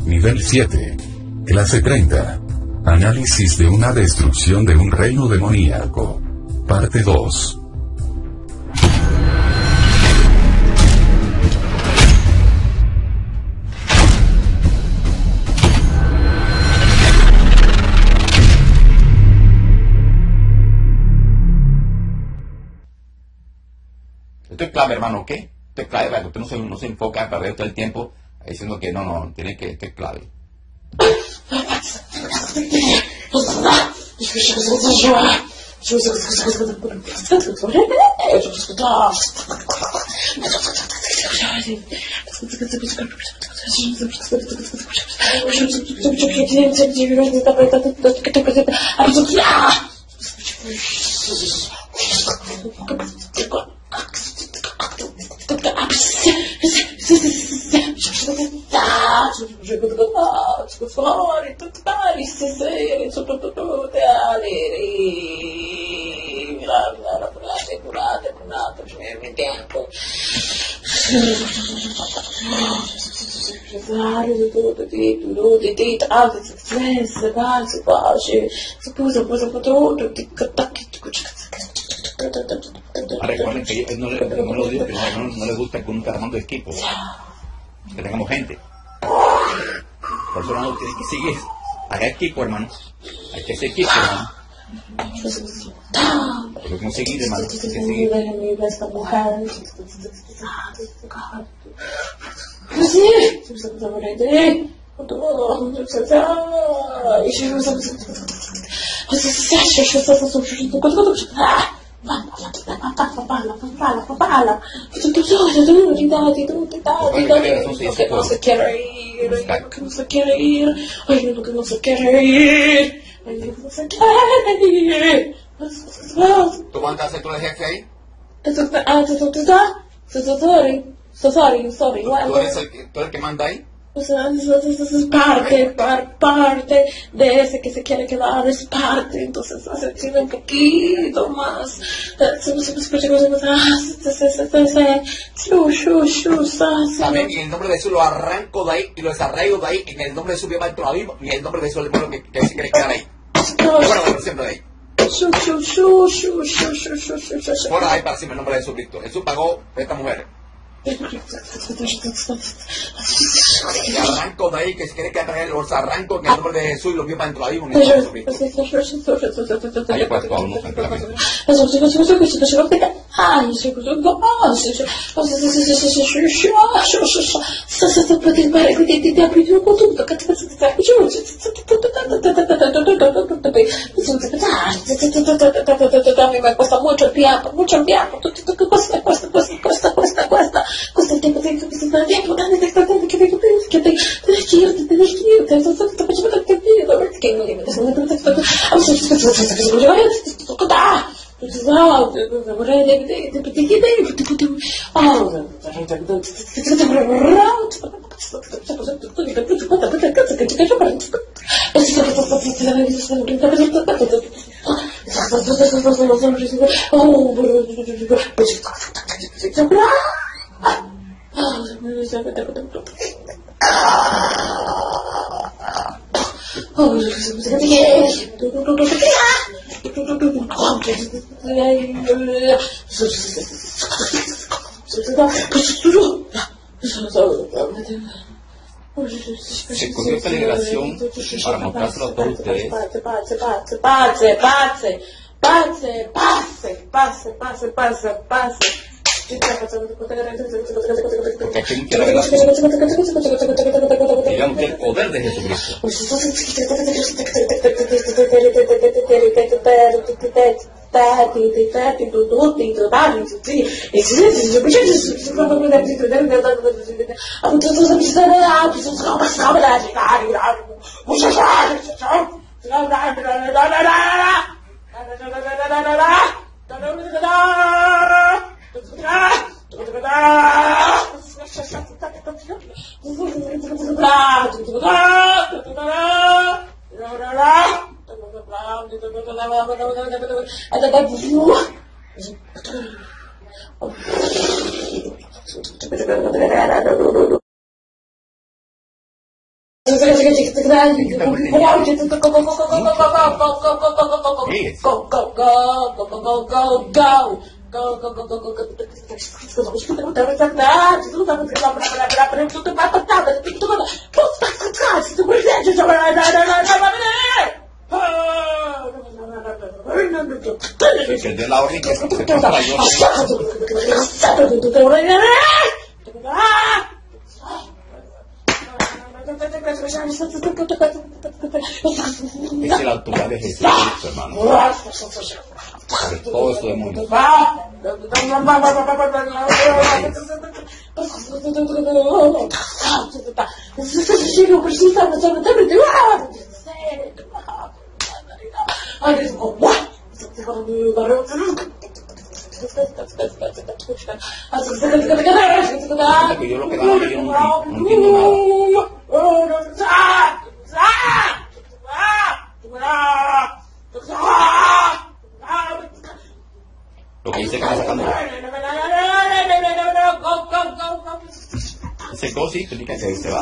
Nivel 7. Clase 30. Análisis de una destrucción de un reino demoníaco. Parte 2. Esto es clave, hermano, ¿qué? Esto es clave para que usted no se enfoca a perder todo el tiempo diciendo que no, tiene que, esto es clave. Recuerden que no lo digo que no le gusta que uno esté armando equipo, que tengamos gente. Por eso no tiene que seguir. Haga equipo, hermano. Hay que hacer equipo, hermano. Hay que seguir, hermano. Hay que seguir. ¿Tú cuántas haces tú de jefe ahí? Sorry. ¿Tú eres el que manda ahí? Es parte de ese que se quiere quedar, es parte, entonces tiene un poquito más. También en el nombre de Jesús lo arranco de ahí y lo desarraigo de ahí. En el nombre de Jesús viva el abismo y en el nombre de Jesús el pueblo que se quiere quedar ahí. Bueno, siempre de ahí. Por ahí para decirme el nombre de Jesucristo. Jesús pagó a esta mujer. Y arranco de ahí que se quiere quedar ahí, los arranco en el nombre de Jesús y los viva dentro de ahí. Ahí pues todo no tranquilamente. Me cuesta mucho el tiempo. Cuesta el tiempo, tienes que Se cogió esta liberación para mostrárselo a todos ustedes. Porque aquí hay que revelación. Digamos que el poder de Jesucristo. Que dé la orden que se pasa la yo. Es la autoridad de Jesucristo, hermano. Sobre todo esto demonios. Que yo lo que daba, yo no entiendo nada. Lo que dice que está sacando. Ese cosi significa que se va.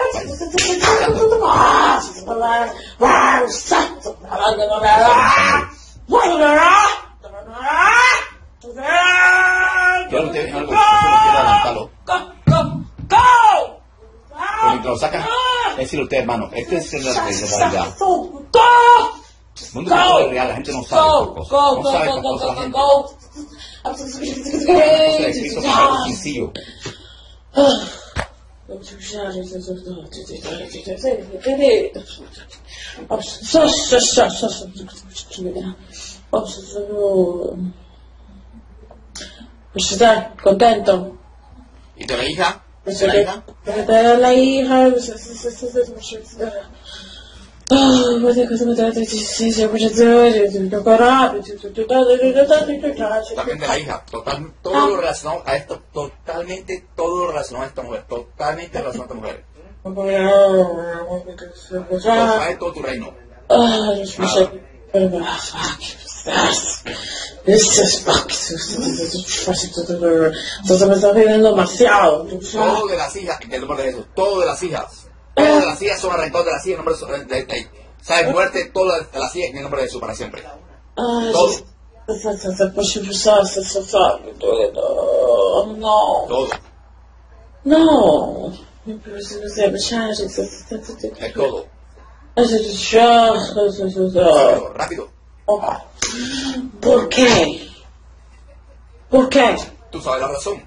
Quiero que algo, eso no quiero adelantarlo. Pero mientras lo sacan, es decir, usted, hermano, este es la realidad. El mundo es real, la gente no sabe estas cosas. No sabe estas cosas la gente. Entonces, Cristo es algo sencillo. Contento. ¿Y de la hija? ¿De la hija? También de la hija. Todo lo relacionado a esto, totalmente todo lo relacionado a esta mujer. Totalmente relacionado a esta mujer. Lo sabe todo tu reino. Entonces me está pidiendo demasiado. Todo de las hijas, en el nombre de Jesús. Todo de las hijas. Todas de las hijas son arrancados de las hijas en el nombre de ¿sabes? Muerte, todas de las hijas en el nombre de Jesús para siempre. Todo. No. Todo. No. Es todo. Rápido. ¿Por qué? ¿Por qué? Tú sabes la razón.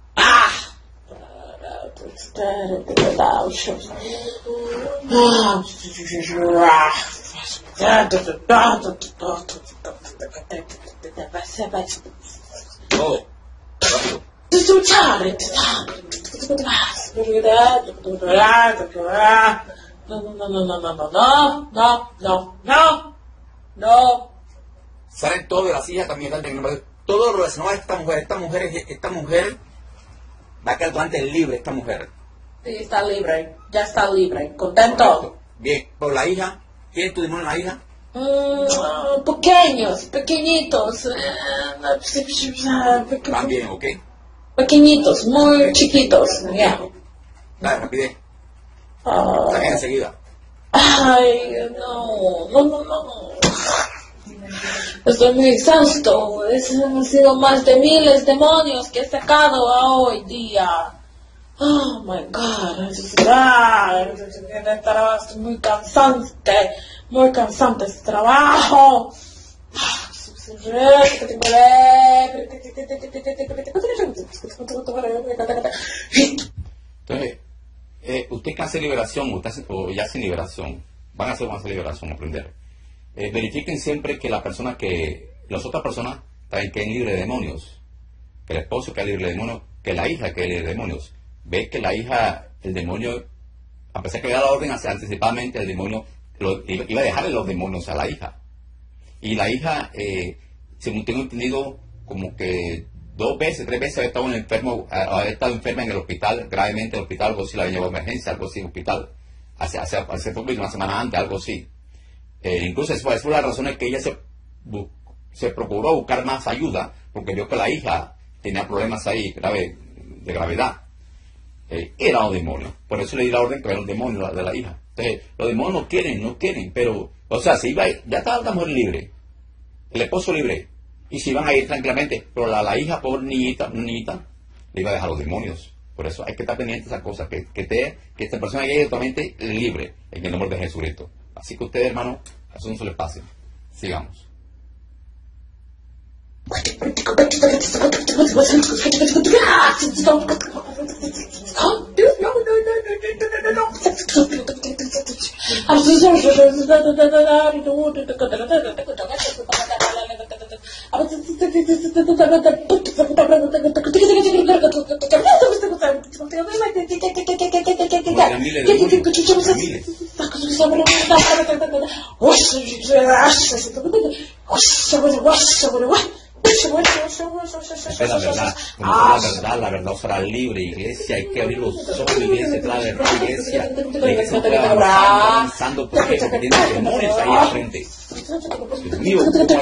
Todo. Rápido. No. Salen todo de las hijas también. Todo lo relacionado a esta mujer. Esta mujer va a quedar delante libre, esta mujer. Sí, está libre. Ya está libre. Contento. Correcto. Bien, por la hija. ¿Quién es tu demonio en la hija? Pequeñitos. Van bien, ¿ok? Pequeñitos, muy chiquitos. Ya. Dale, rapidez. Ah. Saquen enseguida. Ay, no. Estoy muy exhausto. Han sido más de miles de demonios que he sacado hoy día. Oh my God. Es muy cansante este trabajo. Entonces, usted que hace liberación o ya hace liberación, van a hacer más liberación, aprender. Verifiquen siempre que las otras personas también queden libres de demonios. Que el esposo quede libre de demonios, que la hija quede libre de demonios. Ve que la hija, el demonio, a pesar que le da la orden anticipadamente, el demonio iba a dejarle los demonios a la hija. Y la hija, según tengo entendido, como que 2 veces, 3 veces había estado enferma en el hospital, gravemente en el hospital, algo así, la había llevado a emergencia, algo así en el hospital, hace poco, una semana antes, algo así. Incluso esa fue la razón en que ella se procuró buscar más ayuda, porque vio que la hija tenía problemas ahí de gravedad. Eran los demonios. Por eso le di la orden que eran los demonios de la hija. Entonces, los demonios no quieren, pero, o sea, se iba, ya estaba la mujer libre, el esposo libre, y se iban a ir tranquilamente, pero la hija, por niñita, le iba a dejar a los demonios. Por eso hay que estar pendiente de esas cosas, que esta persona llegue totalmente libre en el nombre de Jesucristo. Así que ustedes, hermanos, eso no se les pase. Sigamos. La verdad os hará libre, iglesia. Hay que abrir los ojos, iglesia, la verdad, iglesia. La iglesia está avanzando porque tiene demonios ahí al frente. Dios mío,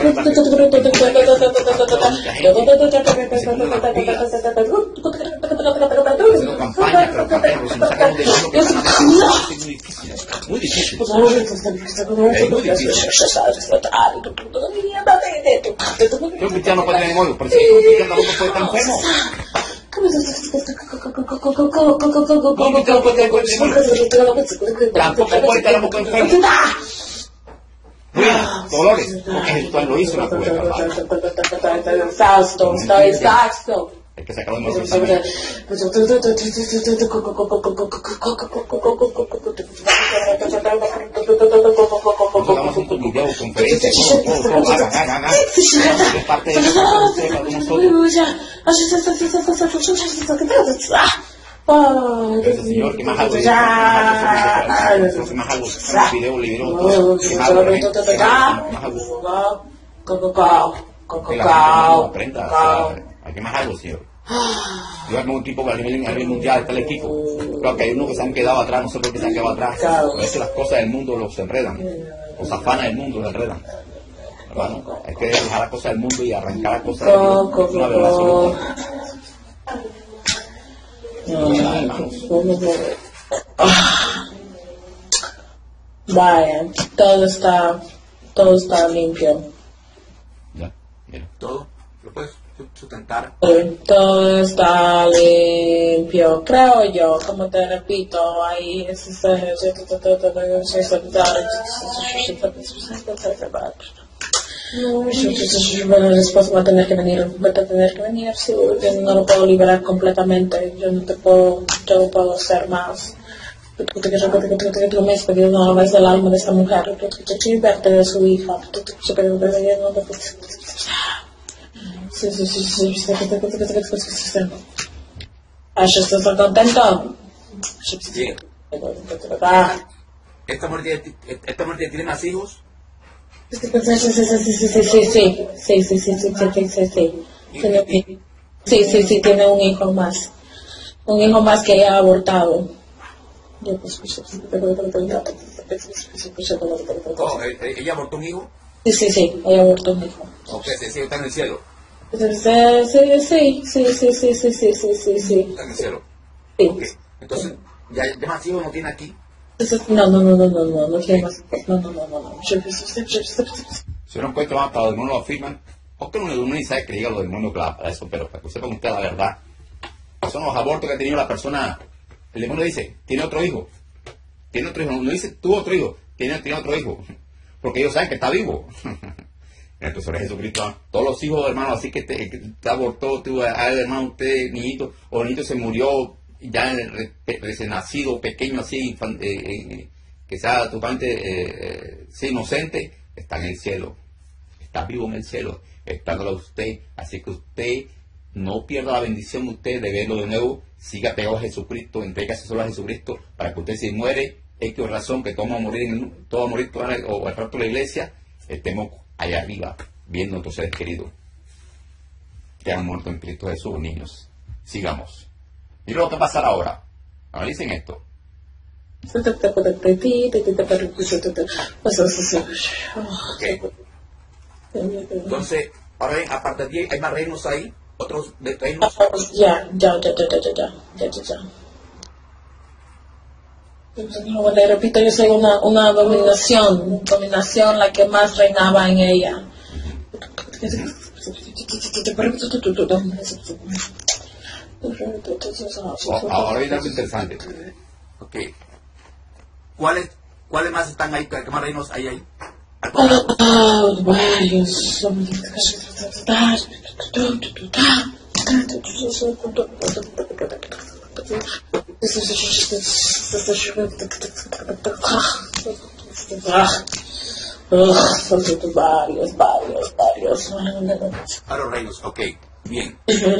haciendo campaña, pero campaña, si no sacamos de eso, es muy difícil. Es muy difícil. Un cristiano puede tener demonios, pero si un cristiano tampoco puede estar enfermo. Un cristiano puede tener demonios. Tampoco puede estar enfermo. Bueno, dolores, porque Jesús lo hizo en la cruz del Calvario. Hay que sacarlo de nuestro examen. Nosotros damos un video, conferencia, todo, hagan. Es parte de nosotros. Ese señor que más algo que más algo video libro que más algo aprenda, hay que más algo, señor. Yo armo un equipo a nivel mundial, está el equipo. Claro que hay unos que se han quedado atrás, no sé por qué se han quedado atrás. A veces las cosas del mundo los enredan, los afanes del mundo los enredan. Hermano, hay que dejar las cosas del mundo y arrancar las cosas del mundo. Es una verdad absoluta. Vaya, todo está limpio. Ya, mira, todo lo puedes sustentar. Todo está limpio, creo yo, como te repito, ahí bueno, el esposo va a tener que venir, sí, yo no lo puedo liberar completamente, yo no puedo hacer más. Tú me has pedido una vez del alma de esta mujer, liberte de su hija. ¿Estás contento? Sí. ¿Esta mujer tiene más hijos? Sí, tiene un hijo más. Un hijo más que ella ha abortado. ¿Ella abortó un hijo? Sí, ella abortó un hijo. Ok, sí, está en el cielo. Sí. Está en el cielo. Sí. Okay. Entonces, ¿ya más hijos no tiene aquí? No tiene más. No. Si no encuentro más para los demonios lo afirman, porque uno ni sabe que diga los demonios para eso, pero para que sepan ustedes la verdad. Son los abortos que ha tenido la persona. El demonio dice, tiene otro hijo. No dice, tuvo otro hijo. Tiene otro hijo. Porque ellos saben que está vivo. Entonces, sobre Jesucristo, todos los hijos, hermano, así que te abortó, hermano, usted, niñito, o niñito se murió, ya recién nacido, pequeño, así, que sea totalmente inocente, está en el cielo. Está vivo en el cielo, esperándolo a usted. Así que usted no pierda la bendición usted de verlo de nuevo. Siga pegado a Jesucristo, entrégase solo a Jesucristo, para que usted, si muere, X razón, que todo va a morir o al rato de la iglesia, estemos allá arriba, viendo a nuestros seres queridos que han muerto en Cristo Jesús, niños. Sigamos. Mira lo que va a pasar ahora. Analicen esto. Okay. Entonces, ahora bien, aparte de hay más reinos ahí, otros reinos. Ya. Como le repito, yo soy una dominación la que más reinaba en ella. Ahora hay algo interesante. Ok. ¿Cuáles más están ahí? ¿Qué más reinos hay ahí? Varios. Varios. Varios reinos, ok. Bien.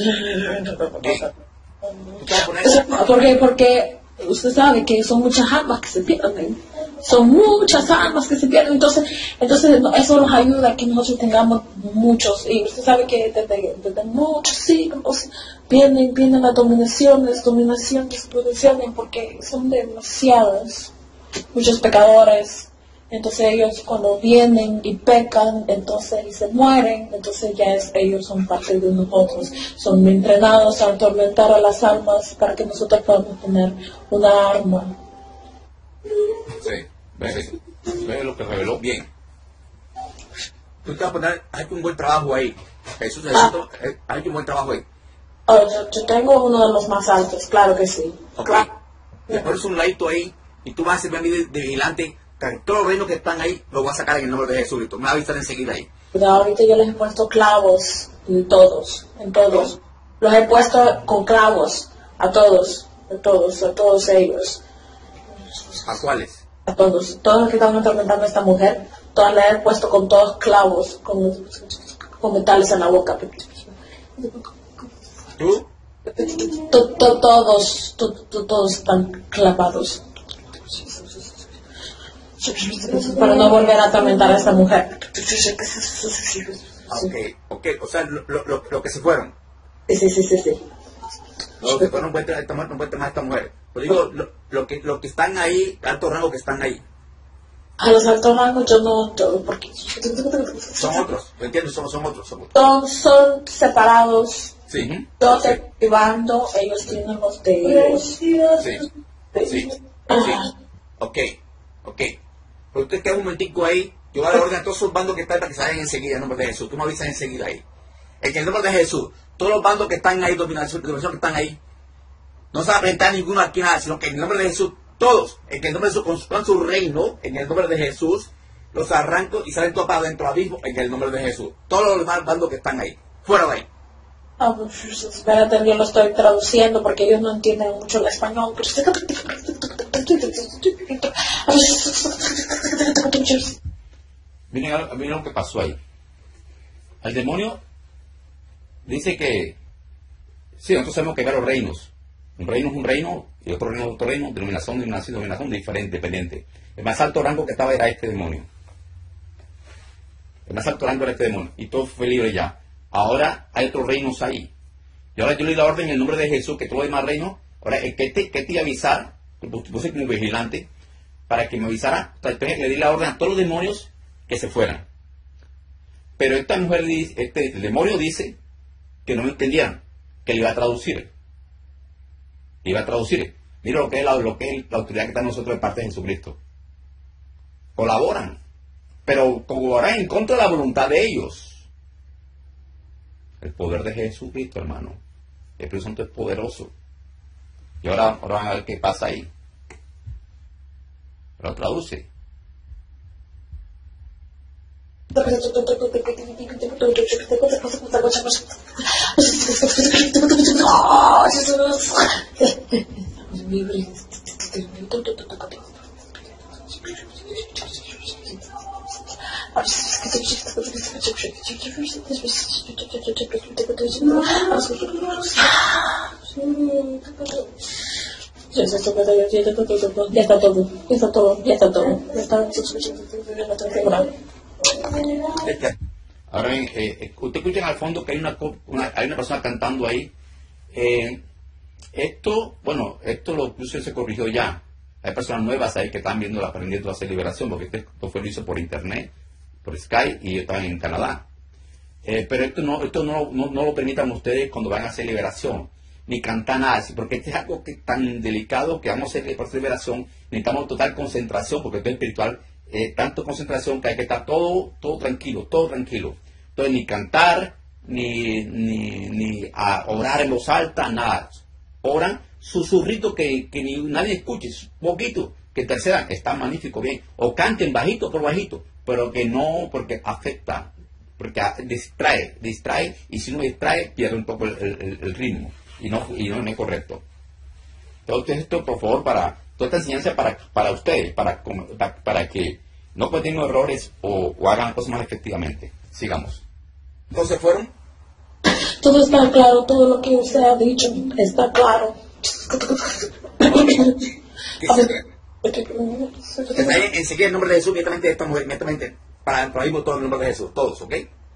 Porque usted sabe que son muchas almas que se pierden. Son muchas almas que se pierden. Entonces eso nos ayuda a que nosotros tengamos muchos. Y usted sabe que desde muchos siglos vienen las dominaciones, porque son demasiados. Muchos pecadores. Entonces ellos cuando vienen y pecan, entonces y se mueren, entonces ellos son parte de nosotros, son entrenados a atormentar a las almas para que nosotros podamos tener una arma. Sí, ve lo que reveló bien. Tú te vas a poner, hay un buen trabajo ahí. Jesús, hay un buen trabajo ahí. Yo tengo uno de los más altos, claro que sí. Ok. Claro. Le pones un ladito ahí y tú vas a ser de vigilante. Todos los reinos que están ahí los voy a sacar en el nombre de Jesús. Tú me vas a avisar enseguida ahí. Ahorita yo les he puesto clavos en todos. Los he puesto con clavos a todos ellos. ¿A cuáles? A todos los que están atormentando a esta mujer, todas les he puesto con todos clavos, con metales en la boca. ¿Tú? Todos están clavados. Para no volver a atormentar a esta mujer. Ok. O sea, lo que se fueron. Sí. Los que fueron no pueden tener a esta mujer. Pero digo, lo que están ahí, alto rango que están ahí. A los altos rangos porque son otros, ¿entiendes? Son otros. Son separados. Sí. Yo derribando, ellos tienen los de ellos. Sí. Ok. Pero usted queda un momentico ahí. Yo voy a dar orden a todos esos bandos que están para que salgan enseguida en nombre de Jesús. Tú me avisas enseguida ahí. En el nombre de Jesús, todos los bandos que están ahí, dominación que están ahí, no se va a presentar ninguno aquí nada, sino que en el nombre de Jesús, todos, en el nombre de Jesús, con su reino, en el nombre de Jesús, los arranco y salen todos para adentro abismo, en el nombre de Jesús. Todos los demás bandos que están ahí, fuera de ahí. Pues espérate, yo lo estoy traduciendo porque ellos no entienden mucho el español. Miren lo que pasó ahí. El demonio dice que sí, nosotros sabemos que hay varios reinos. Un reino es un reino y otro reino es otro reino, denominación diferente, dependiente. El más alto rango que estaba era este demonio. El más alto rango era este demonio. Y todo fue libre ya. Ahora hay otros reinos ahí. Y ahora yo le doy la orden en el nombre de Jesús que todos los demás reinos, ahora el que te avisar, puse como vigilante, para que me avisara, entonces le di la orden a todos los demonios que se fueran. Pero esta mujer dice, el demonio dice que no me entendieran, que le iba a traducir. Mira lo que es la autoridad que está en nosotros de parte de Jesucristo. Colaboran, pero colaboran en contra de la voluntad de ellos. El poder de Jesucristo, hermano. El Espíritu Santo es poderoso. Y ahora van a ver qué pasa ahí. Lo traduce. Ya está todo. Ahora bien, usted escucha al fondo que hay una persona cantando ahí. Esto se corrigió ya. Hay personas nuevas ahí que están aprendiendo a hacer liberación, porque esto lo hizo por internet, por Skype, y están en Canadá. Pero esto no lo permitan ustedes cuando van a hacer liberación. ni cantar nada, porque este es algo que tan delicado que vamos a hacer por liberación, necesitamos total concentración, porque esto es espiritual, tanto concentración que hay que estar todo tranquilo, todo tranquilo. Entonces ni cantar, ni a orar en voz alta, nada. Oran susurrito que ni nadie escuche, poquito, que tercera, está magnífico, bien. O canten bajito por bajito, pero que no, porque afecta, porque distrae, y si no distrae, pierde un poco el ritmo, y no es correcto. Entonces esto, por favor, toda esta enseñanza para ustedes, para que no cometen errores o hagan cosas más efectivamente. Sigamos. Entonces fueron. Todo está claro, todo lo que usted ha dicho está claro. Enseguida el nombre de Jesús, inmediatamente esta mujer, inmediatamente, para el mismo todo el nombre de Jesús, todos, ¿ok?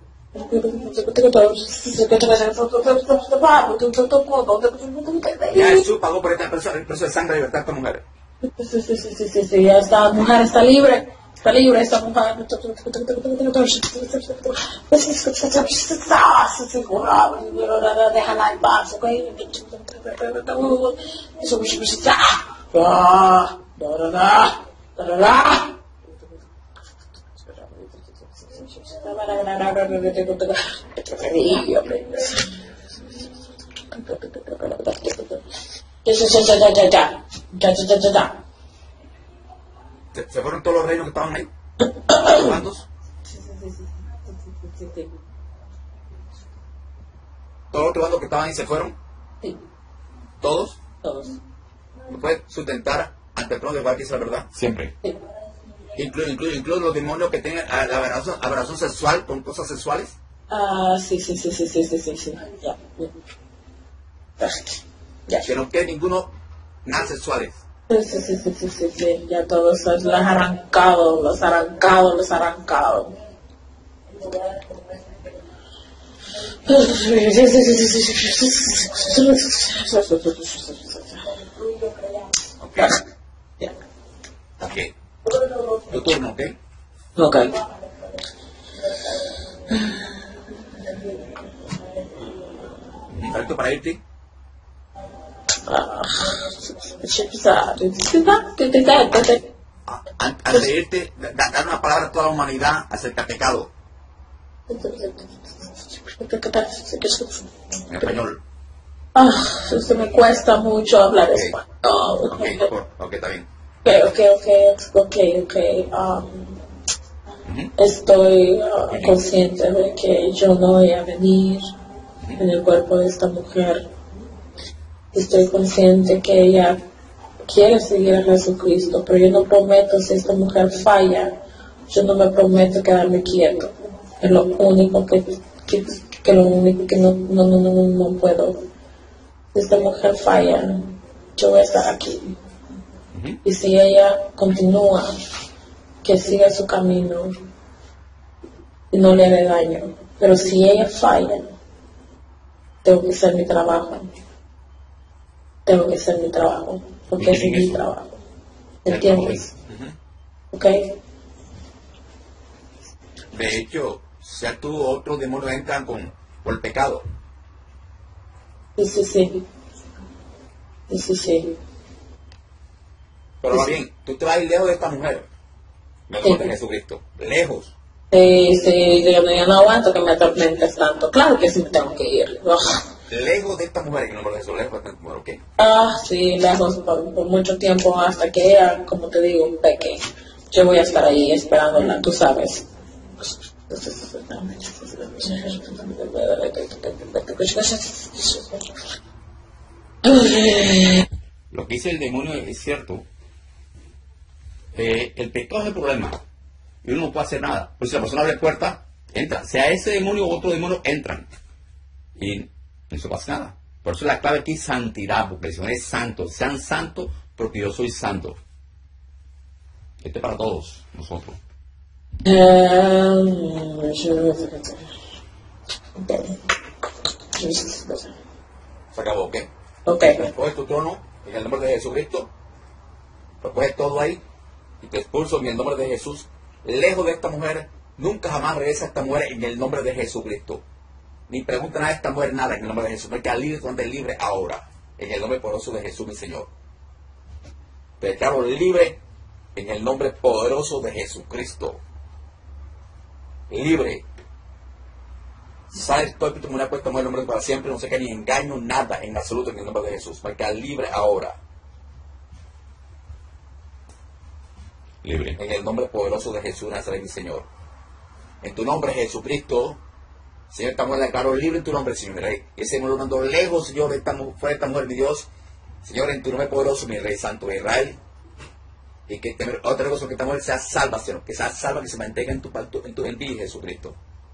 Ya Jesús pagó por esta persona, el precio de sangre de libertad de esta mujer. Sí, ya esta mujer está libre. Está libre esta mujer. Déjala en paz, ¿ok? Ya. Se fueron todos los reinos que estaban ahí. ¿Cuántos? Todos los bandos que estaban ahí se fueron. Sí. ¿Todos? Todos. ¿Me puedes sustentar ante el trono de Dios que es la verdad? Siempre. Sí. Incluye los demonios que tengan la aberración sexual con cosas sexuales. Sí. Ya. Que no quede ninguno nada sexuales. Sí. Ya todos los arrancado. Ok. Ya. Ok. Tu turno, ¿ok? Ok. ¿Estás listo para irte? Antes de irte, dar una palabra a toda la humanidad acerca del pecado. En español. Esto me cuesta mucho hablar Ok. español. Ok, está bien. Ok. Estoy consciente de que yo no voy a venir en el cuerpo de esta mujer. Estoy consciente que ella quiere seguir a Jesucristo, pero yo no prometo, si esta mujer falla, yo no me prometo quedarme quieto. Es lo único que no puedo. Si esta mujer falla, yo voy a estar aquí. Y si ella continúa, que siga su camino y no le haga daño. Pero si ella falla, tengo que hacer mi trabajo. Porque es mi trabajo. ¿Entiendes? ¿Ok? De hecho, sea tú o otros demonios entran por el pecado. Sí. Pero va bien, tú te vas a ir lejos de esta mujer. Me lo de Jesucristo. Lejos. Sí, yo no aguanto que me atormentes tanto. Claro que sí me tengo que ir. Lejos de esta mujer, en el nombre de Jesús, lejos de esta mujer, ¿ok? Sí, lejos por mucho tiempo hasta que ella, como te digo, peque. Yo voy a estar ahí esperándola, tú sabes. Lo que dice el demonio es cierto. El pecado es el problema. Y uno no puede hacer nada. Pues si la persona abre puerta, entra. Sea ese demonio u otro demonio, entran. Y no se pasa nada. Por eso la clave aquí es santidad, porque el Señor es santo. Sean santos porque yo soy santo. Este es para todos nosotros. Se acabó, ¿ok? Ok. Coge tu trono en el nombre de Jesucristo. Recoge todo ahí y te expulso en el nombre de Jesús. Lejos de esta mujer, nunca jamás regresa esta mujer en el nombre de Jesucristo. ni pregunta nada a esta mujer nada en el nombre de Jesús. No hay que libre, tú andes libre ahora. En el nombre poderoso de Jesús, mi Señor. Te declaro libre en el nombre poderoso de Jesucristo. Libre. Sale todo espíritu una puesta en el nombre para siempre. No sé qué ni engaño, nada en absoluto en el nombre de Jesús. Va a quedar libre ahora. Libre. En el nombre poderoso de Jesús, Nazaret, mi Señor. En tu nombre, Jesucristo. Señor, estamos declarados libre en tu nombre, Señor, mi Rey. Y ese mundo mando lejos, Señor, fuera de esta mujer, mi Dios. Señor, en tu nombre poderoso, mi Rey Santo de Israel. Y que otra cosa, que esta mujer sea salva, Señor. Que sea salva, que se mantenga en ti, Jesucristo.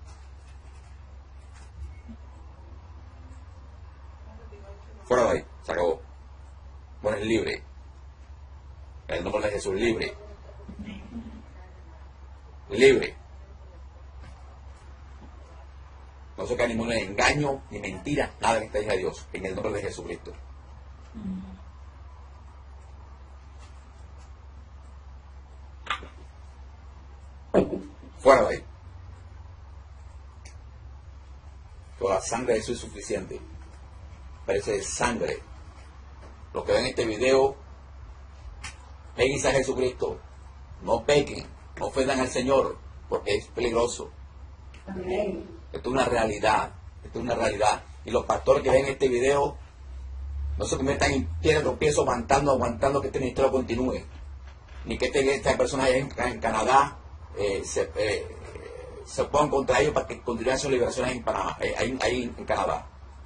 Fuera de ahí, se acabó. Bueno, es libre. En el nombre de Jesús, libre. Libre. No se cae ningún engaño, ni mentira, nada que esta hija de Dios. En el nombre de Jesucristo. Fuera de ahí. Toda la sangre de Jesús es suficiente. Parece de sangre. Los que ven este video, péguense a Jesucristo. No pequen, no ofendan al Señor, porque es peligroso. Esto es una realidad. Esto es una realidad. Y los pastores que ven este video, no se conviertan en piedra de tropiezo, aguantando que este ministerio continúe. Ni que esta persona allá en Canadá se pongan contra ellos para que continúen sus liberaciones en Panamá, ahí en Canadá.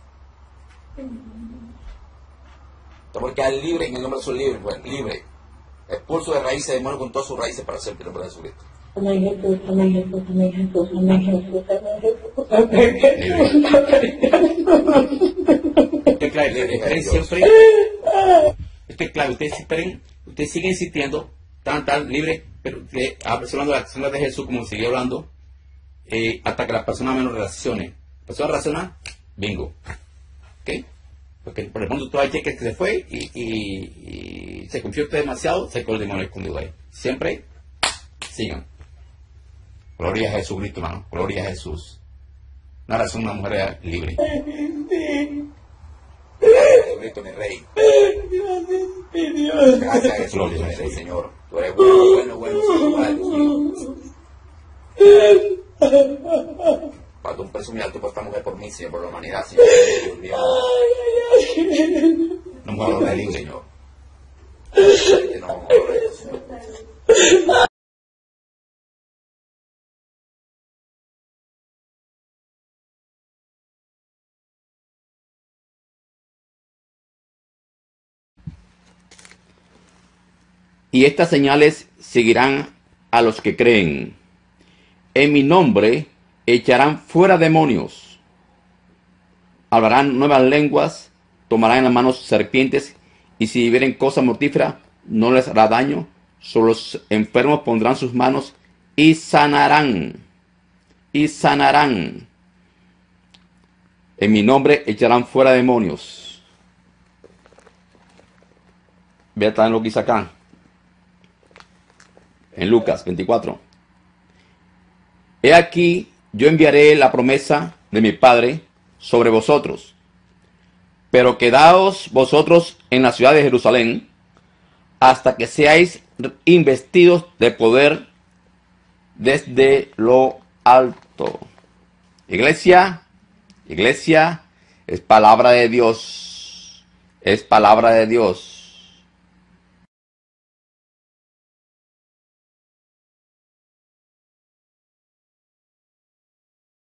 Tenemos que quedar libre en el nombre de Jesús, libre, pues, libre. Expulso de raíces de demonios con todas sus raíces para siempre en el nombre de Jesucristo. Amén, Jesús, amén, Jesús, amén, Jesús, amén, Jesús, amén, Jesús. Esto es claro, esperen siempre. Esto es claro, ustedes esperen, ustedes siguen insistiendo, tan libre, pero hablando de la acción de Jesús, como sigue hablando, hasta que la persona menos reaccione. La persona reacciona, bingo. ¿Ok? Porque por el mundo todo hay que se fue y se confió usted demasiado, se quedó el demonio escondido ahí. Siempre sigan. Gloria a Jesucristo, hermano. Gloria a Jesús. Una razón, una mujer libre. Jesucristo, mi Rey. Gracias a Jesús, mi Rey, Señor. Tú eres bueno, Señor, Dios mío. Falta un precio muy alto por esta mujer, por mí, Señor, por la humanidad, Señor. Dios mío. No me hablo de libre, Señor. No, vamos a hablar de eso, Señor. Y estas señales seguirán a los que creen. En mi nombre echarán fuera demonios. Hablarán nuevas lenguas. Tomarán en las manos serpientes. Y si vieren cosa mortífera, no les hará daño. Sobre los enfermos pondrán sus manos y sanarán. Y sanarán. En mi nombre echarán fuera demonios. Vea también lo que dice acá. En Lucas 24. He aquí, yo enviaré la promesa de mi Padre sobre vosotros. Pero quedaos vosotros en la ciudad de Jerusalén hasta que seáis investidos de poder desde lo alto. Iglesia, es palabra de Dios. Es palabra de Dios.